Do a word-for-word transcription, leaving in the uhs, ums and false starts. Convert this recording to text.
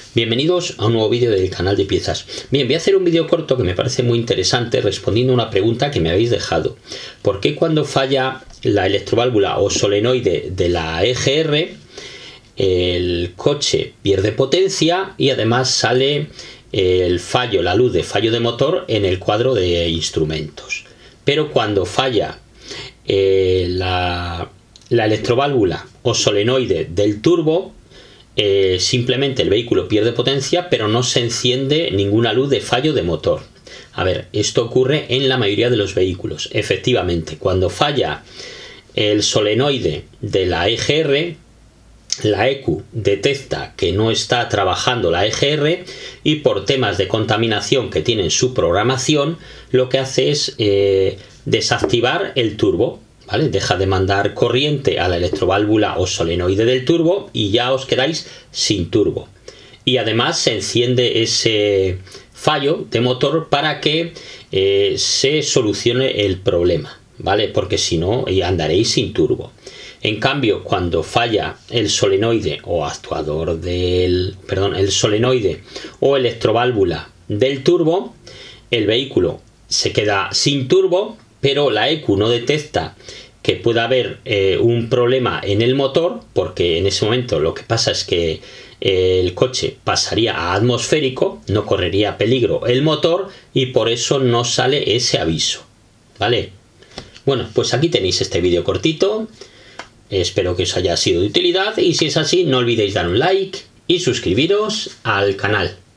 Bienvenidos a un nuevo vídeo del canal de piezas. Bien, voy a hacer un vídeo corto que me parece muy interesante respondiendo a una pregunta que me habéis dejado. ¿Por qué cuando falla la electroválvula o solenoide de la E G R el coche pierde potencia y además sale el fallo, la luz de fallo de motor en el cuadro de instrumentos? Pero cuando falla eh, la, la electroválvula o solenoide del turbo, Eh, simplemente el vehículo pierde potencia, pero no se enciende ninguna luz de fallo de motor. A ver, esto ocurre en la mayoría de los vehículos. Efectivamente, cuando falla el solenoide de la E G R, la E Q detecta que no está trabajando la E G R y por temas de contaminación que tiene en su programación, lo que hace es eh, desactivar el turbo. ¿Vale? Deja de mandar corriente a la electroválvula o solenoide del turbo y ya os quedáis sin turbo. Y además se enciende ese fallo de motor para que eh, se solucione el problema, ¿vale? Porque si no andaréis sin turbo. En cambio, cuando falla el solenoide o actuador del, perdón, el solenoide o electroválvula del turbo, el vehículo se queda sin turbo, pero la E Q no detecta que pueda haber eh, un problema en el motor, porque en ese momento lo que pasa es que eh, el coche pasaría a atmosférico, no correría peligro el motor y por eso no sale ese aviso, ¿vale? Bueno, pues aquí tenéis este vídeo cortito, espero que os haya sido de utilidad y si es así no olvidéis dar un like y suscribiros al canal.